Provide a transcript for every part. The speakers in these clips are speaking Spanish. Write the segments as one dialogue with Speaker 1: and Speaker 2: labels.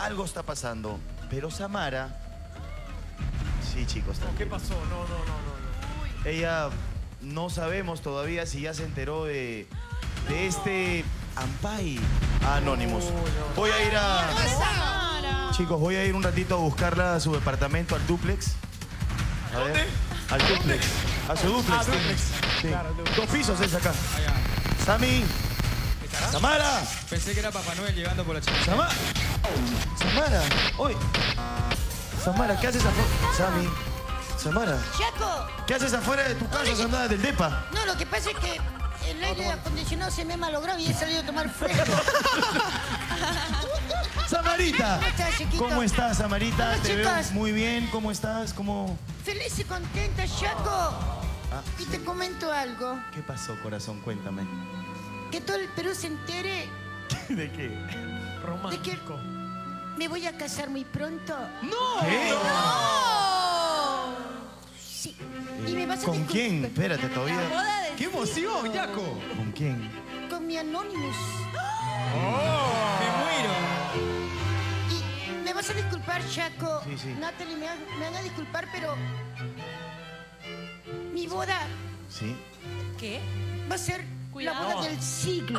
Speaker 1: algo está pasando. Pero Samara... Sí, chicos.
Speaker 2: No, ¿qué pasó? No.
Speaker 1: Ella no sabemos todavía si ya se enteró de este Ampay Anonymous. Voy a ir a... Chicos, voy a ir un ratito a buscarla a su departamento, al dúplex.
Speaker 2: ¿Dónde?
Speaker 1: Al dúplex. A su dúplex.
Speaker 2: Dúplex.
Speaker 1: Sí.
Speaker 2: Claro, dúplex.
Speaker 1: 2 pisos es acá.
Speaker 3: Allá.
Speaker 1: Sami.
Speaker 3: ¿Estará?
Speaker 1: Samara.
Speaker 3: Pensé que era Papá Noel llegando por la chica.
Speaker 1: Samara. Hoy. Samara, ¿qué haces afuera? Sami. Samara.
Speaker 4: Chaco.
Speaker 1: ¿Qué haces afuera de tu casa, Samara, del depa?
Speaker 4: No, lo que pasa es que el aire acondicionado se me ha malogrado y he salido a tomar fresco.
Speaker 1: Samarita.
Speaker 4: ¿Cómo estás, chiquito?
Speaker 1: ¿Cómo estás, Samarita?
Speaker 4: Hola,
Speaker 1: Te veo
Speaker 4: chicas.
Speaker 1: muy bien. ¿Cómo estás? ¿Cómo...?
Speaker 4: Feliz y contenta, Chaco. Y te comento algo.
Speaker 1: ¿Qué pasó, corazón? Cuéntame.
Speaker 4: Que todo el Perú se entere
Speaker 1: ¿De qué?
Speaker 4: de que me voy a casar muy pronto.
Speaker 2: ¡No!
Speaker 1: ¿Qué?
Speaker 4: Sí. Y me vas a
Speaker 1: ¿Con
Speaker 4: disculpar.
Speaker 1: quién? Espérate, todavía.
Speaker 3: ¡Qué emoción, Yaco!
Speaker 1: ¿Con quién?
Speaker 4: Con mi Anonymous.
Speaker 3: ¡Me muero!
Speaker 4: Y me vas a disculpar, Chaco.
Speaker 1: Sí, sí.
Speaker 4: Natalie, me van a disculpar, pero mi boda
Speaker 1: ¿Sí?
Speaker 5: ¿Qué?
Speaker 4: va a ser
Speaker 5: Cuidado.
Speaker 4: la boda del siglo.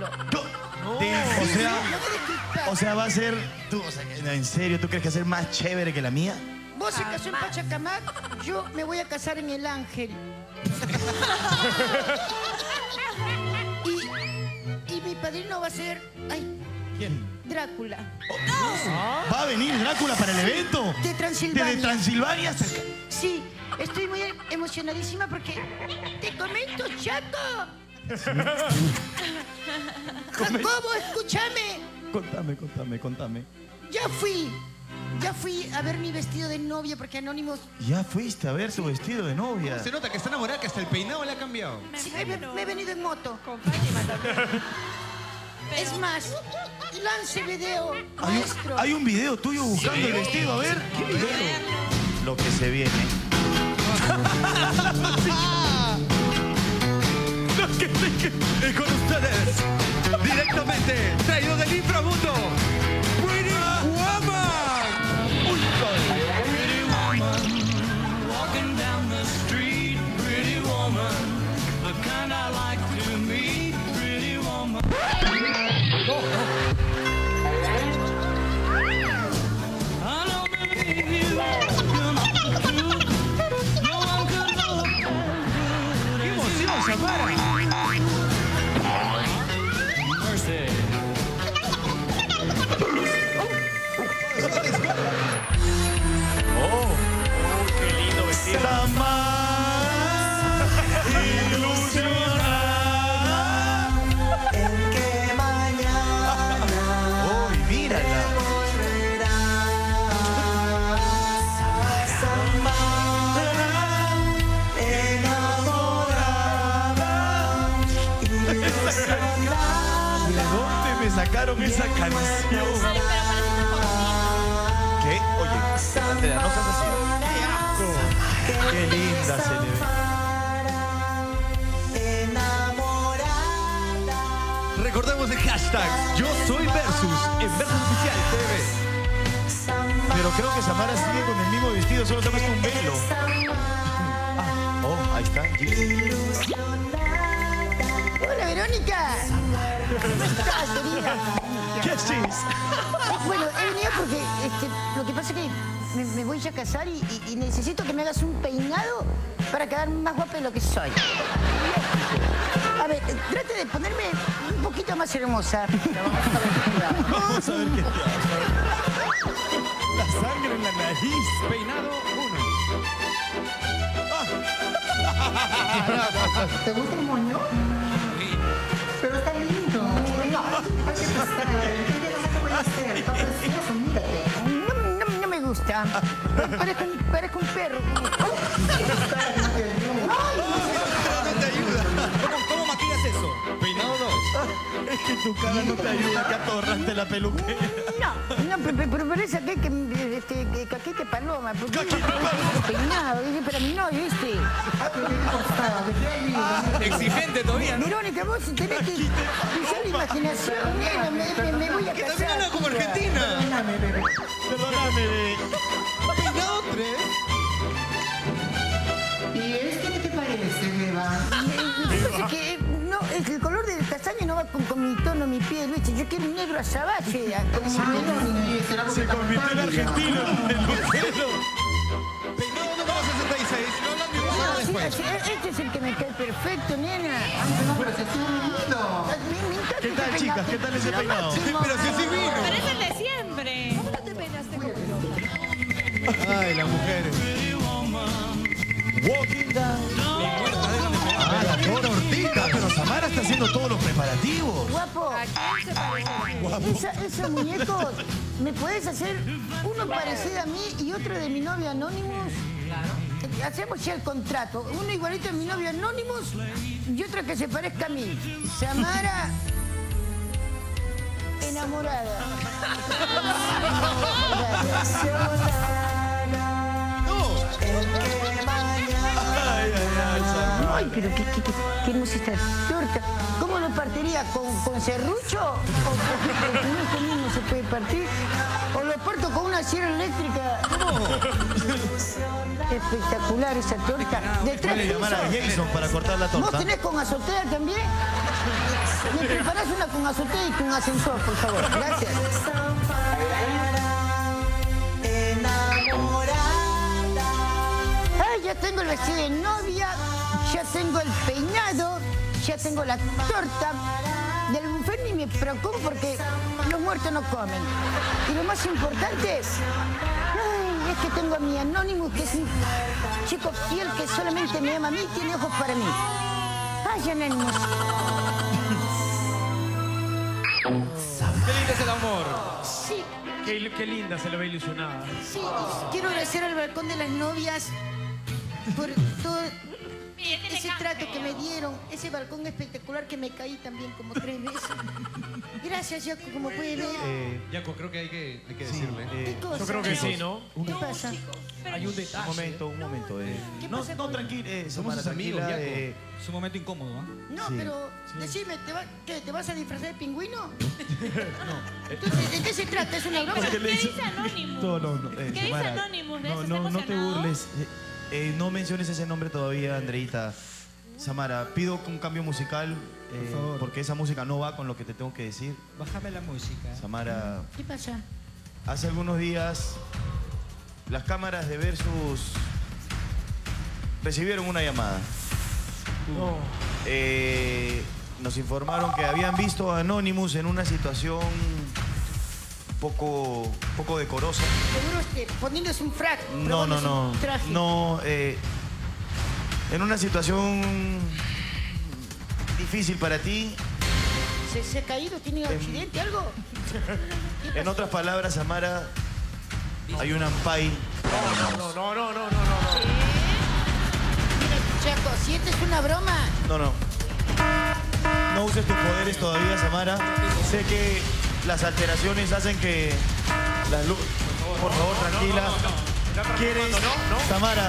Speaker 1: O sea, va a ser... Tú, o sea, ¿en serio? ¿Tú crees que va a ser más chévere que la mía?
Speaker 4: Vos se casó en Pachacamac, yo me voy a casar en El Ángel. y mi padrino va a ser... Ay,
Speaker 1: ¿Quién?
Speaker 4: Drácula.
Speaker 1: ¿Va a venir Drácula para el evento?
Speaker 4: De Transilvania.
Speaker 1: ¿De Transilvania?
Speaker 4: Sí, estoy muy emocionadísima porque... Te comento, Chaco. Jacobo, escúchame.
Speaker 1: Contame.
Speaker 4: Ya fui a ver mi vestido de novia porque Anónimos...
Speaker 1: Ya fuiste a ver tu vestido de novia.
Speaker 3: Se nota que está enamorada, que hasta el peinado le ha cambiado.
Speaker 4: Sí, me he venido en moto.
Speaker 5: Con Fátima también.
Speaker 4: Es más, lance video, maestro.
Speaker 1: Hay un video tuyo buscando el vestido. A ver. ¿Qué video? Lo que se viene.
Speaker 3: Con ustedes, directamente, traído del inframundo, Pretty Woman. Pretty woman, walking down the street, pretty woman, the kind I like to meet, pretty woman. I don't believe you, no one could love you. ¡Qué emoción, Samara!
Speaker 2: ¡Qué lindo vestido!
Speaker 1: Samara, ilusionada.
Speaker 6: En que mañana
Speaker 1: ¡Uy, mírala!
Speaker 6: Samara, enamorada, ilusionada.
Speaker 1: ¿De dónde me sacaron esa canción? ¿Qué? Oye, Andrea, no seas así. ¡Qué linda se le ve!
Speaker 6: Enamorada.
Speaker 3: Recordemos el hashtag Yo Soy Versus en Versus Oficial TV.
Speaker 1: Pero creo que Samara sigue con el mismo vestido, solo se ha puesto un velo. Oh, ahí está.
Speaker 4: Hola, Verónica. ¿Cómo estás, querida?
Speaker 1: ¿Qué haces?
Speaker 4: Bueno, he venido porque lo que pasa es que me voy a casar y necesito que me hagas un peinado para quedar más guapa de lo que soy. A ver, trate de ponerme un poquito más hermosa.
Speaker 1: Vamos a ver qué tal. La sangre en la nariz.
Speaker 3: Peinado 1.
Speaker 6: ¿Te gusta el moño? Pero está lindo. No, hay que prestar. ¿Qué voy a hacer? Está precioso, mírate.
Speaker 4: No me gusta. Parezco un perro.
Speaker 3: ¿Cómo maquillas eso? Peinado 2.
Speaker 1: Es que tu cara no te ayuda, que atorraste la peluquera.
Speaker 4: No, pero parece que caquete paloma. Porque peinado, para mi novio, ¿viste?
Speaker 3: Exigente todavía, ¿no?
Speaker 4: Verónica, vos tenés que usar la imaginación, nena, me voy a
Speaker 3: Que
Speaker 4: casar.
Speaker 3: también habla como
Speaker 4: tía.
Speaker 3: argentina.
Speaker 6: Perdóname, bebé.
Speaker 1: Perdóname, bebé.
Speaker 3: Peinado 3.
Speaker 6: ¿Y es qué te parece, Beba?
Speaker 4: Pasa que no, el color del castaño no va con mi tono, mi piel, ¿viste? Yo quiero un negro azabache.
Speaker 1: Se convirtió en argentino el peluquero.
Speaker 3: Peinado número 66. Lo hablamos igual
Speaker 4: Sí,
Speaker 3: después.
Speaker 4: este es el que me cae perfecto, nena.
Speaker 6: No, pero si es un lindo.
Speaker 4: Me encanta
Speaker 1: ¿Qué tal,
Speaker 4: este
Speaker 1: chicas?
Speaker 4: peinado.
Speaker 1: ¿Qué tal ese
Speaker 4: Lo
Speaker 1: peinado?
Speaker 4: máximo.
Speaker 3: Pero si es divino.
Speaker 5: Pero es el de siempre. ¿Cómo no te peinaste con pelota?
Speaker 3: Ay, las mujeres.
Speaker 1: Walking down. Ah, la tortita. Pero Samara está haciendo todos los preparativos.
Speaker 4: Guapo,
Speaker 5: ¿A quién se parece?
Speaker 4: esos muñecos, ¿me podés hacer uno parecido a mí y otro de mi novio Anonymous? Claro. Hacemos ya el contrato. Uno igualito de mi novio Anonymous y otro que se parezca a mí. Samara, enamorada. Ay, pero qué hermosa esta torta. ¿Cómo lo partiría? ¿Con serrucho? ¿O con esto mismo se puede partir? ¿O lo parto con una sierra eléctrica? Espectacular esa torta. De tres
Speaker 1: Puede llamar a
Speaker 4: pisos.
Speaker 1: Jason para cortar la
Speaker 4: ¿Vos
Speaker 1: torta.
Speaker 4: tenés con azotea también? Me preparás una con azotea y con ascensor, por favor. Gracias. Ay, ya tengo el vestido de novia, ya tengo el peinado, ya tengo la torta. Del buffet ni me preocupo porque los muertos no comen. Y lo más importante es que tengo a mi Anonymous, que es un chico fiel que solamente me ama a mí y tiene ojos para mí. Ay, Anonymous.
Speaker 3: Qué lindo es el amor.
Speaker 4: Sí,
Speaker 2: Qué linda, se lo ve ilusionada.
Speaker 4: sí, quiero agradecer al balcón de las novias por todo ese trato que me dieron, ese balcón espectacular que me caí también como 3 veces. Gracias, Jaco, como puede ver.
Speaker 3: Yaco, creo que hay que decirle.
Speaker 4: ¿Qué cosa?
Speaker 2: Yo creo que sí, ¿no?
Speaker 4: ¿Qué pasa?
Speaker 3: Hay un detalle.
Speaker 1: Un momento.
Speaker 4: ¿Qué
Speaker 1: No,
Speaker 4: pasa
Speaker 1: no,
Speaker 4: con-
Speaker 1: tranquila,
Speaker 3: Somos
Speaker 1: Samara,
Speaker 3: sus amigos,
Speaker 1: tranquila.
Speaker 3: Yaco. Es un momento incómodo, ¿ah?
Speaker 4: No,
Speaker 1: Sí,
Speaker 4: pero decime, ¿te vas a disfrazar de pingüino? No. Entonces, ¿de qué se trata? ¿Es una broma?
Speaker 5: ¿Qué dice Anonymous?
Speaker 1: No.
Speaker 5: ¿Qué dice
Speaker 1: Samara,
Speaker 5: Anonymous? ¿De
Speaker 1: No,
Speaker 5: eso
Speaker 1: no,
Speaker 5: está
Speaker 1: no te
Speaker 5: emocionado?
Speaker 1: burles. No menciones ese nombre todavía, Andreita. Samara, pido un cambio musical
Speaker 3: favor.
Speaker 1: porque esa música no va con lo que te tengo que decir.
Speaker 3: Bájame la música.
Speaker 1: Samara,
Speaker 4: ¿Qué pasa?
Speaker 1: hace algunos días las cámaras de Versus recibieron una llamada.
Speaker 2: No.
Speaker 1: Nos informaron que habían visto a Anonymous en una situación poco decorosa.
Speaker 4: Seguro poniéndose un frac.
Speaker 1: No.
Speaker 4: probándose un traje.
Speaker 1: No, en una situación difícil para ti.
Speaker 4: ¿Se ha caído? ¿Tiene accidente? ¿Algo? ¿Qué
Speaker 1: En
Speaker 4: pasó?
Speaker 1: otras palabras, Samara, hay un ampay.
Speaker 2: No.
Speaker 4: Mira, Chaco, si esta es una broma,
Speaker 1: No. No uses tus poderes todavía, Samara. Sé que las alteraciones hacen que las luces... Por favor, tranquila. ¿Quieres, Samara,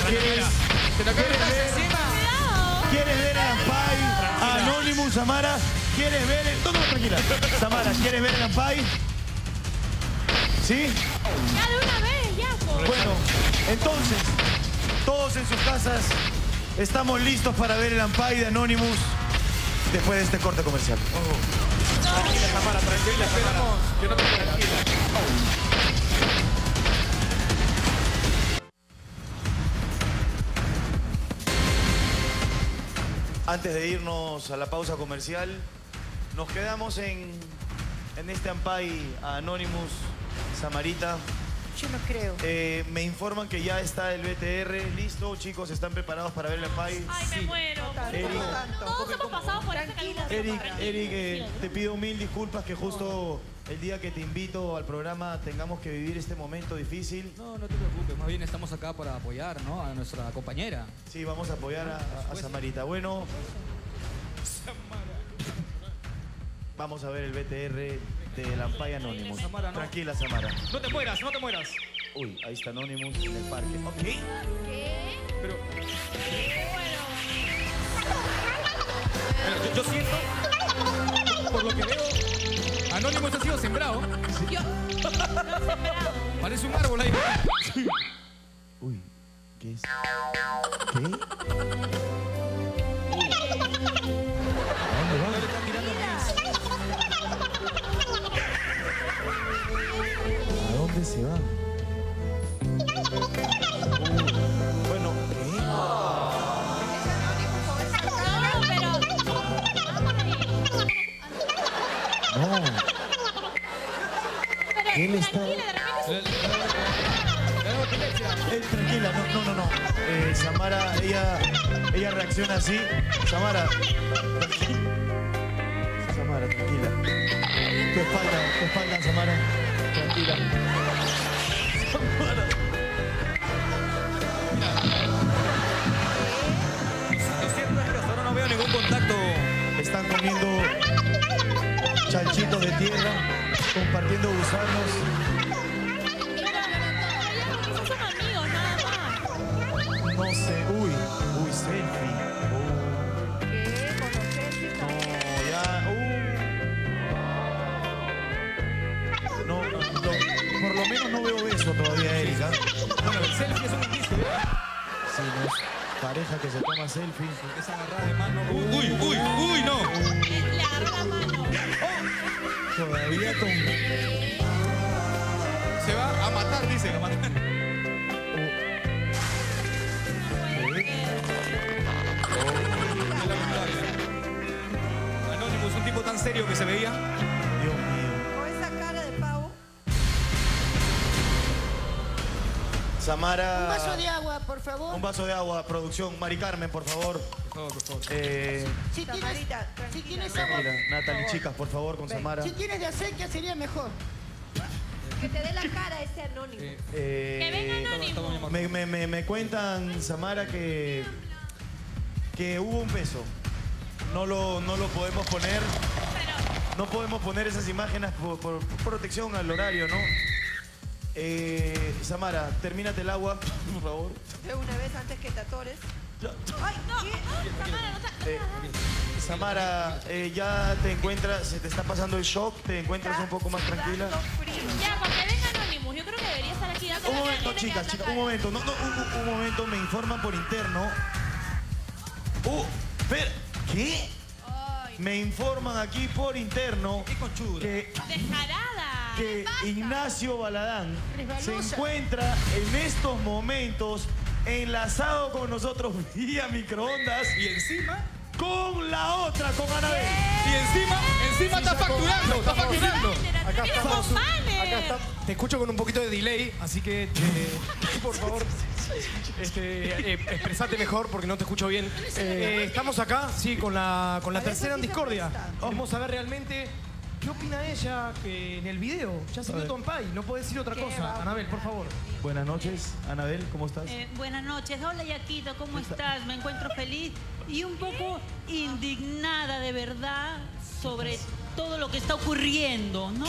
Speaker 1: ¿quieres ver el ampay? Anonymous, Samara, ¿quieres ver el... No, tranquila. Samara, ¿quieres ver el ampay? ¿Sí?
Speaker 5: Ya de una vez, Yaco.
Speaker 1: Bueno, entonces, todos en sus casas estamos listos para ver el ampay de Anonymous después de este corte comercial.
Speaker 2: Tranquila, Samara, tranquila, esperamos. Que no te tranquila.
Speaker 1: Antes de irnos a la pausa comercial, nos quedamos en este ampay a Anonymous, Samarita.
Speaker 4: yo no creo.
Speaker 1: Me informan que ya está el BTR listo, chicos, ¿están preparados para ver el ampay?
Speaker 5: Ay, me muero.
Speaker 1: Eric,
Speaker 5: Todos hemos pasado por ese camino.
Speaker 1: Eric, te pido 1000 disculpas que justo el día que te invito al programa tengamos que vivir este momento difícil.
Speaker 3: No te preocupes. Más bien estamos acá para apoyar, ¿no? A nuestra compañera.
Speaker 1: Sí, vamos a apoyar a Samarita. Bueno, vamos a ver el BTR del Ampay Anonymous.
Speaker 2: Samara, no.
Speaker 1: Tranquila, Samara.
Speaker 2: No te mueras, no te mueras.
Speaker 1: Uy, ahí está Anonymous en el parque. Ok.
Speaker 2: Pero yo siento, por lo que veo, Anonymous ha sido sembrado.
Speaker 5: Yo. No sembrado.
Speaker 2: Parece un árbol ahí.
Speaker 1: Uy, ¿qué es? ¿Qué? ¿A dónde se van? Bueno, ¿qué?
Speaker 5: No, pero.
Speaker 1: No. ¿Qué le está...?
Speaker 5: Tranquila, de repente.
Speaker 1: Tranquila, no. Samara, ella reacciona así. Samara, tranquila. Tu espalda, Samara. Tranquila. Samara.
Speaker 2: Lo cierto es que hasta ahora no veo ningún contacto.
Speaker 1: Están comiendo chanchitos de tierra, compartiendo gusanos.
Speaker 5: Esos son amigos, nada más.
Speaker 1: No sé, uy, selfie. No, ya, No, por lo menos no veo beso todavía, Erika.
Speaker 2: Bueno, el selfie es un indicio.
Speaker 1: Sí, no es pareja que se toma selfie.
Speaker 2: Esa agarrada de mano. Uy, no.
Speaker 5: Le agarró la mano.
Speaker 1: Todavía con...
Speaker 2: Se va a matar, dice. A matar. Anonymous, un tipo tan serio que se veía.
Speaker 1: Dios mío.
Speaker 6: Con esa cara de pavo.
Speaker 1: Samara...
Speaker 4: Un vaso de agua, por favor.
Speaker 1: Un vaso de agua, producción. Mari Carmen, por favor.
Speaker 2: Por favor.
Speaker 4: Si
Speaker 6: Samarita,
Speaker 4: tienes agua,
Speaker 1: Mira, Natalie, chicas, por favor, con Samara.
Speaker 4: si tienes de aceite sería mejor.
Speaker 6: que te dé la cara ese anónimo.
Speaker 5: Que venga Anónimo.
Speaker 1: Me cuentan, Samara, que hubo un beso. No lo podemos poner. No podemos poner esas imágenes por protección al horario, ¿no? Samara, termínate el agua, por favor.
Speaker 6: De una vez antes que te atores.
Speaker 5: Ay, no. Samara, no está.
Speaker 1: Samara, ya te encuentras, se te está pasando el shock, te encuentras un poco más tranquila.
Speaker 6: Sudando frío.
Speaker 5: Ya, porque venga Anonymous. Yo creo que debería estar aquí dando
Speaker 1: Un
Speaker 5: la
Speaker 1: momento,
Speaker 5: cara.
Speaker 1: chicas, un momento. Un momento, me informan por interno. Espera, ¿qué? Me informan aquí por interno que
Speaker 5: Descarada.
Speaker 1: Ignacio Baladán se
Speaker 4: Resbalosa.
Speaker 1: encuentra en estos momentos enlazado con nosotros vía microondas
Speaker 2: Y encima,
Speaker 1: con la otra, con Anabel.
Speaker 2: encima está facturando, está facturando.
Speaker 5: Acá
Speaker 2: Acá
Speaker 5: estamos.
Speaker 2: está. Te escucho con un poquito de delay, así que por favor, expresate mejor porque no te escucho bien. Estamos acá, sí, con la tercera en discordia. Vamos a ver realmente qué opina ella que en el video. Ya se vio Tompay, no puede decir otra cosa. Anabel, por favor.
Speaker 1: Buenas noches, Anabel, ¿cómo estás?
Speaker 5: Buenas noches. Hola, Yaquito, ¿cómo estás? Me encuentro feliz y un poco indignada de verdad sobre todo lo que está ocurriendo, ¿no?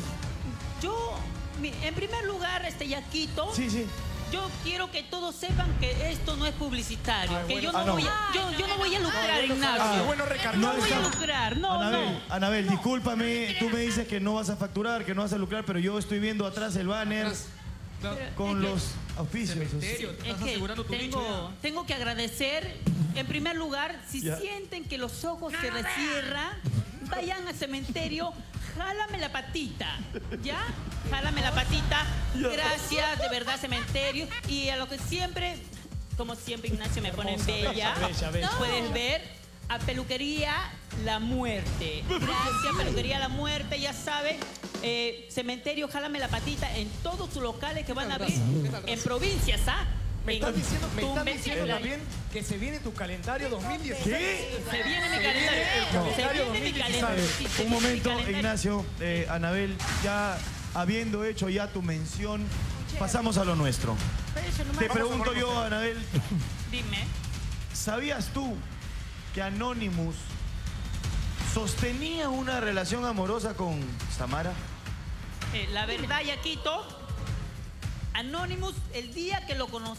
Speaker 5: Yo, en primer lugar, Yaquito,
Speaker 1: Sí.
Speaker 5: yo quiero que todos sepan que esto no es publicitario, que yo no,
Speaker 1: no.
Speaker 5: voy a lucrar, Ignacio.
Speaker 2: Bueno, Ricardo.
Speaker 5: No
Speaker 1: No
Speaker 5: voy a
Speaker 1: está-
Speaker 5: lucrar, no.
Speaker 1: Anabel, discúlpame, tú me dices que no vas a facturar, que no vas a lucrar, pero yo estoy viendo atrás el banner con los auspicios.
Speaker 2: Cementerio, te
Speaker 5: Es
Speaker 2: estás
Speaker 5: que
Speaker 2: asegurando tu nicho
Speaker 5: tengo que agradecer, en primer lugar, si
Speaker 1: Ya.
Speaker 5: sienten que los ojos se les cierran, vayan al cementerio, jálame la patita, ¿ya? Jálame la patita, gracias, de verdad, cementerio. Y a lo que siempre, como siempre, Ignacio me pone en bella, puedes ver a Peluquería La Muerte. Gracias, Peluquería La Muerte, ya saben. Cementerio, jálame la patita en todos sus locales que van a abrir en provincias, ¿ah?
Speaker 2: Me estás diciendo
Speaker 5: Tumbes,
Speaker 2: también que se viene tu calendario 2016.
Speaker 1: ¿Qué?
Speaker 5: Se viene mi calendario. Se viene mi calendario. Sí, se
Speaker 1: Un
Speaker 5: viene mi
Speaker 1: momento,
Speaker 5: calendario.
Speaker 1: Ignacio, Anabel, ya habiendo hecho ya tu mención, pasamos a lo nuestro.
Speaker 4: Eso nomás.
Speaker 1: Te pregunto yo, Anabel,
Speaker 5: Dime.
Speaker 1: ¿sabías tú que Anonymous ¿sostenía una relación amorosa con Samara?
Speaker 5: La verdad, Yaquito, Anonymous, el día que lo conocí,